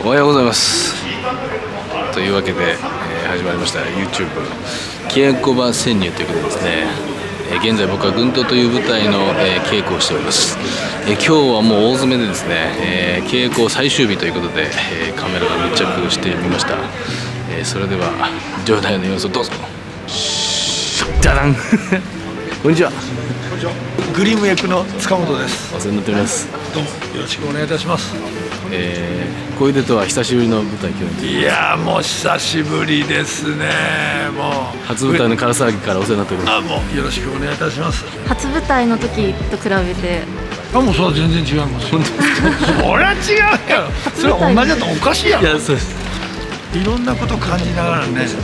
おはようございます。というわけで、始まりました YouTube 稽古場潜入ということでですね、現在僕は軍刀という舞台の、稽古をしております。今日はもう大詰めでですね、稽古最終日ということで、カメラが密着してみました。それでは場内の様子をどうぞ。じゃらんこんにちは。 グリム役の塚本です。 お世話になっております。 どうもよろしくお願いいたします。 小出とは久しぶりの舞台共演。 いやーもう久しぶりですね。もう初舞台の唐騒ぎからお世話になっております。 もうよろしくお願いいたします。 初舞台の時と比べてもうそれは全然違います。本当ですか。そりゃ違うよ。それは同じだとおかしいやん。 いやそうです。 いろんなこと感じながらね、なんていう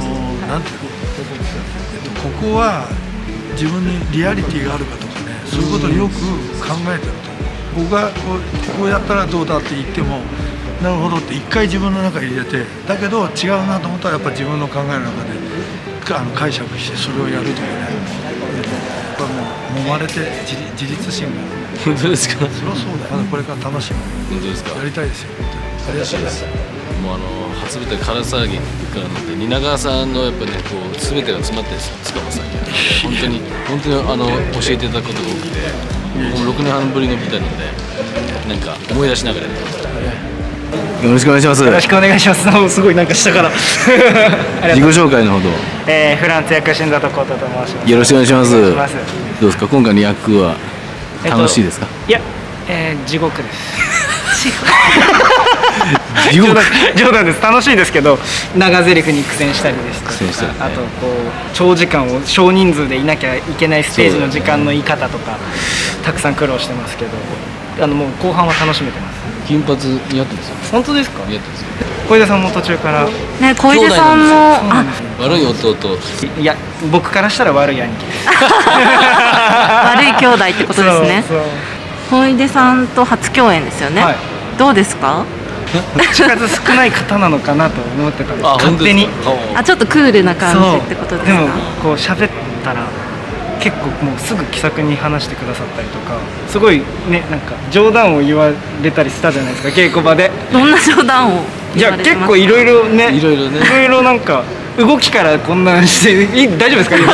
の、ここは自分にリアリティがあるかとかね、そういうことをよく考えてると。僕がこうやったらどうだって言ってもなるほどって一回自分の中に入れて、だけど違うなと思ったらやっぱ自分の考えの中で解釈してそれをやるとかね、やっぱもう揉まれて自立心が。 本当ですか。 そりゃそうだよ。これから楽しみ。 本当ですか。 やりたいですよ。ありがとうございます。 もう初舞台唐騒ぎからなって蜷川さんのやっぱねこう全てが詰まってるんですよ。塚本さんに本当に教えていただくことが多くて。もう6年半ぶりの舞台なので、なんか思い出しながらやってます。よろしくお願いします。 よろしくお願いします。すごいなんか下から自己紹介のほど。 フランス役新里浩太と申します。 よろしくお願いします。どうですか、今回の役は楽しいですか。 いや、地獄です。 地獄。 冗談です。楽しいですけど、長台詞に苦戦したりですとか、あとこう長時間を少人数でいなきゃいけないステージの時間の言い方とかたくさん苦労してますけど、もう後半は楽しめてます。 金髪似合ってますよ。 本当ですか。 似合ってますよ。 小出さんも途中からね、小出さんも悪い弟。 いや、僕からしたら悪い兄貴です。 悪い兄弟ってことですね。小出さんと初共演ですよね。どうですか。 口数少ない方なのかなと思ってたんです。勝手に。 ちょっとクールな感じってことですか。 でもこう喋ったら結構もうすぐ気さくに話してくださったりとか、すごいね、なんか冗談を言われたりしたじゃないですか、稽古場で。 どんな冗談を言われてますか。 いや結構いろいろなんか動きからこんなんして大丈夫ですか。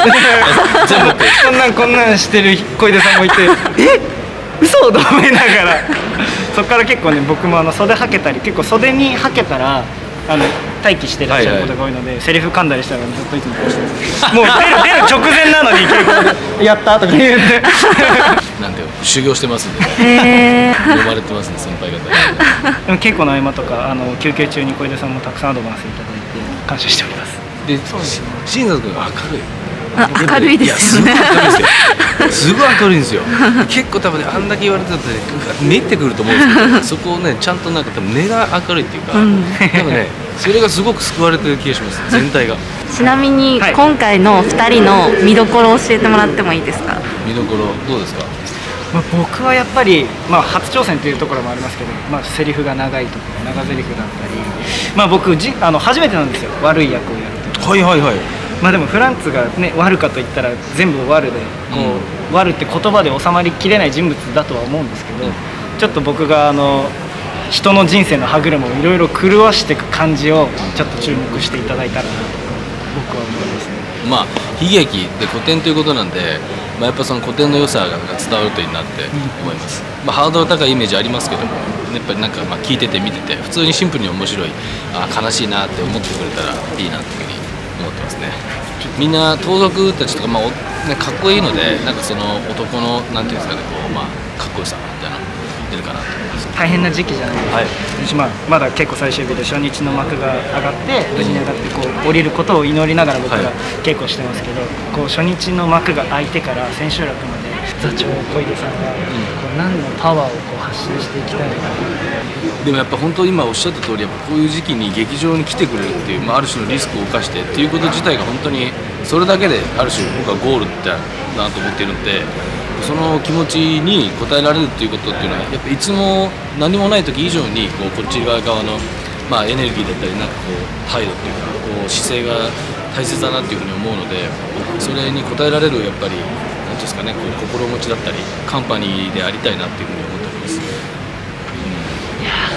こんなんしてる小出さんもいて、嘘と思いながら、そこから結構ね、僕も袖はけたり、結構袖にはけたら待機してらっしゃることが多いので、セリフ噛んだりしたらずっといつもこうしてます。もう出る直前なのに稽古でやったとか言ってなんて修行してますんで、呼ばれてますね、先輩方。 でも稽古の合間とか休憩中に小出さんもたくさんアドバイスいただいて感謝しております。 で、新里君が明るい。 明るいですよね。 すごい明るいんですよ。結構多分ね、あんだけ言われてたって練ってくると思うんですけど、そこをねちゃんとなんか多分根が明るいっていうか、多分ねそれがすごく救われてる気がします。全体が。 ちなみに今回の2人の見どころを教えてもらってもいいですか。 見どころどうですか。 僕はやっぱり初挑戦というところもありますけど、セリフが長いとか長台詞だったり、僕初めてなんですよ、悪い役をやると。 はいはいはい。 でもフランツがね、悪かと言ったら全部悪で、悪って言葉で収まりきれない人物だとは思うんですけど、ちょっと僕が人の人生の歯車をいろいろ狂わしていく感じをちょっと注目していただいたらなと僕は思いますね。 悲劇で古典ということなんで、やっぱその古典の良さが伝わるといいなって思います。ハードル高いイメージありますけども、やっぱりなんか聞いてて見てて普通にシンプルに面白い、悲しいなって思ってくれたらいいなっていうふうに思ってますね。みんな盗賊たちとか、かっこいいので、なんかその男のなんていうんですかね、かっこよさみたいなの出るかなと思います。 大変な時期じゃないですか。まだ結構最終日で初日の幕が上がって無事に上がってこう降りることを祈りながら僕ら稽古してますけど、こう初日の幕が開いてから千秋楽まで座長小出さんが何のパワーを発信していきたいのか。 でもやっぱ本当今おっしゃった通り、やっぱこういう時期に劇場に来てくれるっていう、ある種のリスクを冒してっていうこと自体が本当にそれだけである種僕はゴールだなと思っているので、その気持ちに応えられるっていうことっていうのはやっぱいつも何もない時以上にこっち側のエネルギーだったりなんか態度っていうか姿勢が大切だなっていうふうに思うので、それに応えられるやっぱりなんていうんですかね、心持ちだったりカンパニーでありたいなっていうふうに思っております。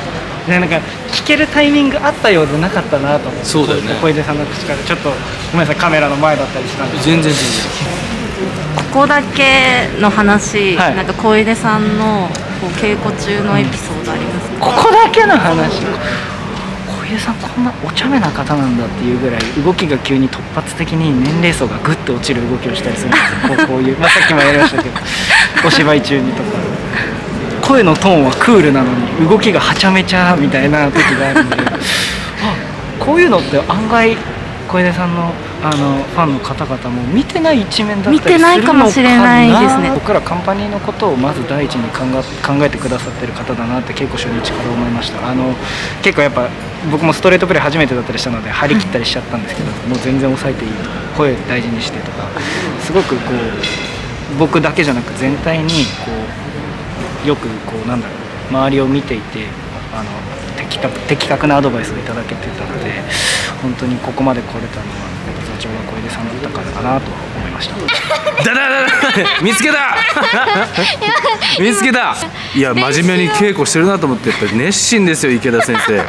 ね、なんか聞けるタイミングあったようでなかったなと思って。 そうだよね。 小出さんの口からちょっとごめんなさい、カメラの前だったりしたんで。 全然ここだけの話、 はいなんか小出さんのこう稽古中のエピソードありますか？ ここだけの話。小出さんこんなお茶目な方なんだっていうぐらい動きが急に突発的に年齢層がグッと落ちる動きをしたりするんですよ。こういう、さっきもやりましたけどお芝居中にとか声のトーンはクールなのに動きがはちゃめちゃみたいな時があるんでこういうのって案外小出さんのファンの方々も見てない一面だったりするのかな。 見てないかもしれないですね。 僕らカンパニーのことをまず第一に考えてくださってる方だなって稽古初日から思いました。結構やっぱ僕もストレートプレー初めてだったりしたので張り切ったりしちゃったんですけど、もう全然抑えていいとか声大事にしてとか、すごくこう僕だけじゃなく全体にこうよくこうなんだろう、周りを見ていて的確なアドバイスをいただけてたので、本当にここまで来れたのは座長が小出さんだったからかなと思いました。 見つけた見つけた。いや真面目に稽古してるなと思って、やっぱり熱心ですよ池田先生。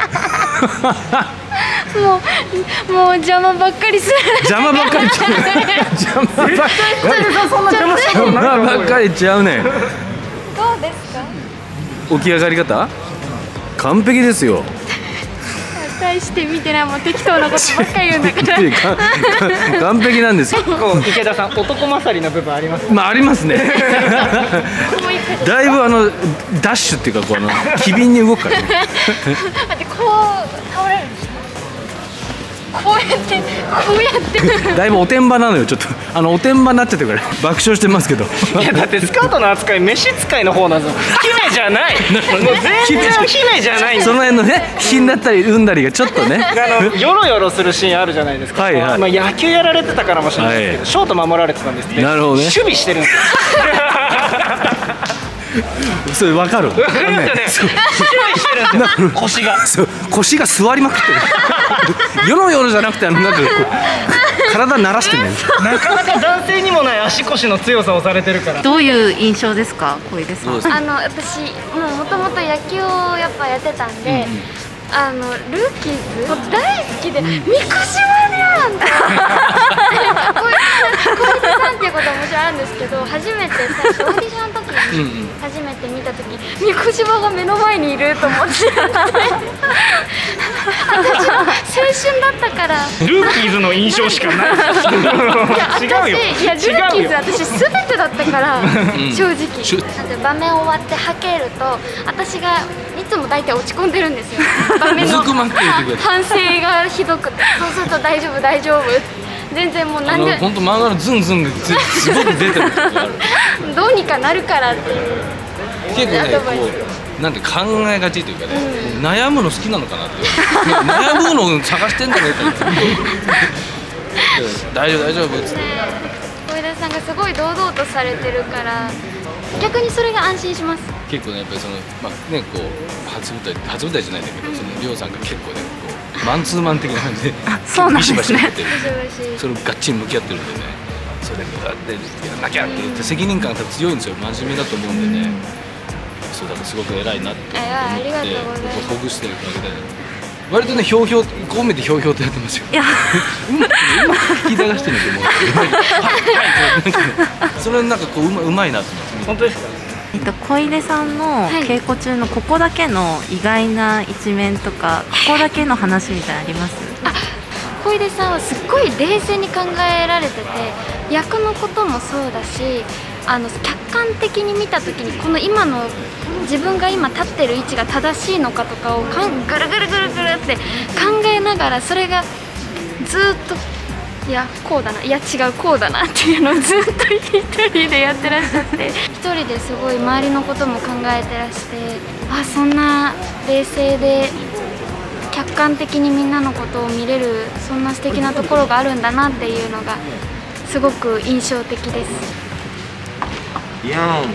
もう邪魔ばっかりする。 邪魔ばっかりちゃう邪魔ばっかりちゃうねん。 どうですか？ 起き上がり方完璧ですよ。 大して見てない、もう適当なことばっかり言うんだから。 完璧なんですよ。 池田さん男勝りな部分あります。 まあありますね。だいぶダッシュっていうか機敏に動くからね。 だってこう倒れるんですよ。こうやってだいぶおてんばなのよ。ちょっとおてんばになっちゃってるから爆笑してますけど。 いやだってスカートの扱い召使いの方なんですよ。姫じゃない。もう全然姫じゃないんです。 その辺のね品だったり産んだりがちょっとねヨロヨロするシーンあるじゃないですか。 はいはい。 野球やられてたからもしれないですけど、ショート守られてたんですね。 なるほどね。 守備してるんですよ。 それ分かる。 腰が腰が座りまくってる。ヨロヨロじゃなくてなんかこう体慣らしてね。 なかなか男性にもない足腰の強さをされてるから。 どういう印象ですか小出さん？ 私もともと野球をやっぱやってたんで、ルーキーズ大好きで、三越はねーんって小出さんっていうことはもちろんあるんですけど、初めて最初オーディションの時に初めて見た時、三越はが目の前にいると思って私の青春だったから。 ルーキーズの印象しかない。違うよ。 いやルーキーズ私全てだったから正直。だって場面終わってはけると私がいつも大体落ち込んでるんですよ。場面の反省がひどくて、そうすると大丈夫大丈夫、全然もう何で本当漫画のズンズンがすごく出てる時がある。 どうにかなるからっていう。 結構ねこうなんて考えがちというかね、悩むの好きなのかなって。悩むのを探してんだねって。大丈夫大丈夫っつって。 小出さんがすごい堂々とされてるから逆にそれが安心します。 結構ねやっぱりまあねこう初舞台じゃないんだけど、りょうさんが結構ねこうマンツーマン的な感じでそうなんですね。 ビシバシやってる。それをがっちり向き合ってるんでね、それがやらなきゃって言って責任感が強いんですよ。真面目だと思うんでね、そうだからすごく偉いなって思ってほぐしてるわけで、割とねひょうひょうこう見てひょうひょうとやってますよ。 いや引き流してると思う。それなんかこううまいなと思って。 本当ですか？ 小出さんの稽古中のここだけの意外な一面とか、ここだけの話みたいなのあります？ 小出さんはすっごい冷静に考えられてて、役のこともそうだし、客観的に見た時にこの今の自分が今立ってる位置が正しいのかとかをぐるぐるぐるぐるって考えながら、それがずっといやこうだな、いや違うこうだなっていうのをずっと一人でやってらっしゃって、一人ですごい周りのことも考えてらして、そんな冷静で客観的にみんなのことを見れる、そんな素敵なところがあるんだなっていうのがすごく印象的です。 文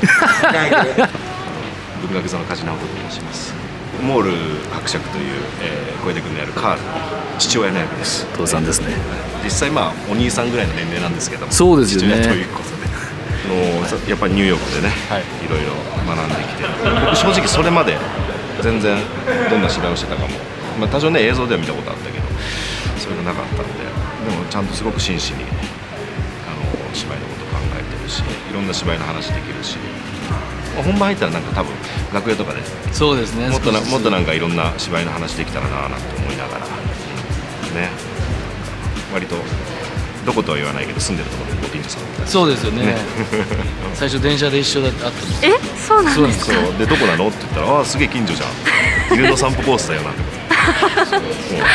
学座の梶直人と申します。モール伯爵という、小出君のやるカールの父親の役です。 父さんですね。 実際お兄さんぐらいの年齢なんですけども、 そうですよね。 父親ということでやっぱりニューヨークでね、いろいろ学んできて、僕正直それまで全然どんな芝居をしてたかも、まあ、多少ね映像では見たことあったけどそれがなかったんで、でもちゃんとすごく真摯に芝居のこと考えてるし、いろんな芝居の話できるし、本番入ったらなんか多分楽屋とかでそうですね、 もっとなんかいろんな芝居の話できたらななんて思いながら、ね、割とどことは言わないけど住んでるところでご近所さんだったりそうですよね最初電車で一緒だってあったんですよ。 そうなんですか。 そうでどこなのって言ったら「ああすげえ近所じゃん犬の散歩コースだよ」なんてそうなんですよ。だ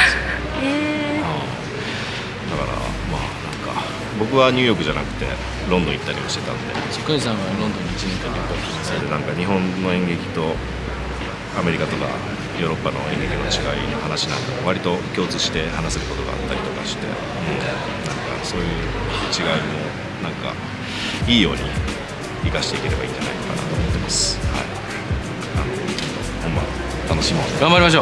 からまあなんか僕はニューヨークじゃなくてロンドン行ったりもしてたんで、 梶さんはロンドンに1年間旅行してそれでなんか日本の演劇とアメリカとかヨーロッパの演劇の違いの話なんか割と共通して話せることがあったりとかして、なんかそういう違いもなんかいいように生かしていければいいんじゃないかなと思ってます。はい、本番楽しもう。 頑張りましょう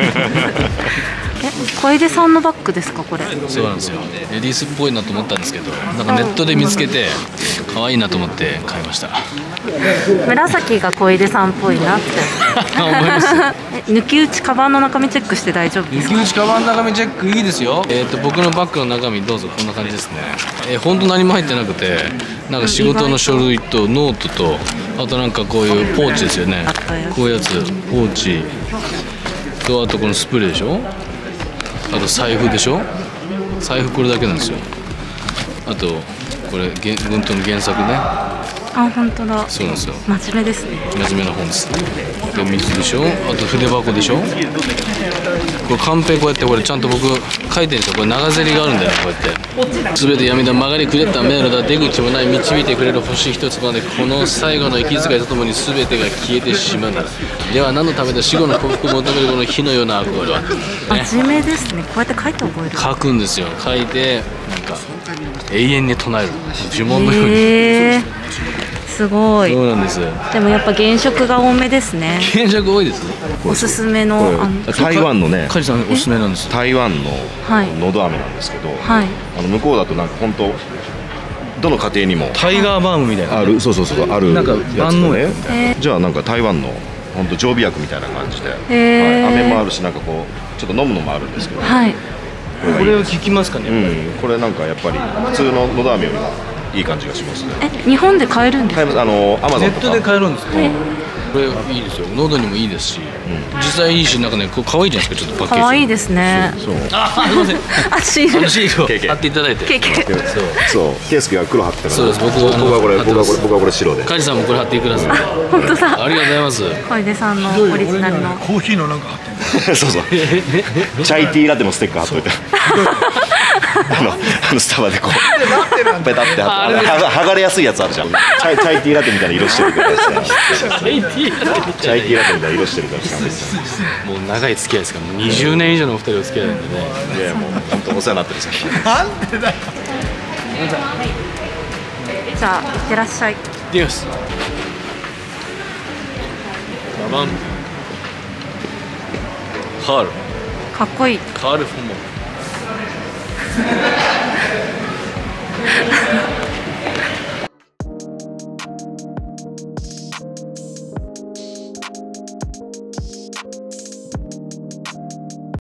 小出さんのバッグですかこれ。 そうなんですよ。レディースっぽいなと思ったんですけど、なんかネットで見つけて可愛いなと思って買いました。 紫が小出さんっぽいなって思います。 抜き打ちカバンの中身チェックして大丈夫ですか。 抜き打ちカバンの中身チェックいいですよ。僕のバッグの中身どうぞ。こんな感じですね。本当何も入ってなくて、なんか仕事の書類とノートと、あとなんかこういうポーチですよね。こういうやつ、ポーチと、あとこのスプレーでしょ。あと財布でしょ。財布これだけなんですよ。あとこれ文頭の原作ね。 あ、本当だ。 そうなんですよ。 真面目ですね。 真面目な本です。で水でしょ。あと筆箱でしょ。これカンペこうやってこれちゃんと僕書いてるんですよ。これ長ゼリがあるんだよね。こうやって全て闇だ曲がりくれった迷路だ出口もない導いてくれる星一つまでこの最後の息遣いとともに全てが消えてしまうならでは何のためだ死後の幸福を求めるこの火のような憧れは、ね、 真面目ですね。こうやって書いて覚える。 書くんですよ。書いてなんか永遠に唱える呪文のように、 すごい。 そうなんです。 でもやっぱ原色が多めですね。 原色多いです。 おすすめの台湾のね、 梶さんおすすめなんです。 台湾ののど飴なんですけど、 はい、 向こうだとなんか本当どの家庭にもタイガーバームみたいなある、そうあるなんか万能や薬つね。じゃあなんか台湾の本当常備薬みたいな感じで、飴もあるしなんかこうちょっと飲むのもあるんですけど、 はい、 これは効きますかね。 これなんかやっぱり普通ののど飴よりもいい感じがしますね。 日本で買えるんですか。 買えます。アマゾンとかネットで買えるんですか。これいいですよ。喉にもいいですし、実際いいし、なんかね、こう可愛いじゃないですか。ちょっとパッケージ。 可愛いですね。 そう。 あ、すみません。 シール。 シールを貼っていただいて。 そう。ケイスケが黒貼ってたから。 そうです。僕はこれ白で。 梶さんもこれ貼ってください。 本当だ。 ありがとうございます。 小出さんのオリジナルの。 コーヒーのなんか貼ってる。 そう。チャイティーラテのステッカー貼っといて。スタバでこうペタって剥がれやすいやつあるじゃん。チャイティーラテみたいな色してるからさ。チャイティーラテみたいな色してるからさ。 もう長い付き合いですから、もう20年以上のお二人お付き合いなんでね。 いやもう本当お世話になってるさ。 なんでだよ。 じゃあ行ってらっしゃい。 行ってきます。ババン。カール。 かっこいい。 カールフォンモン。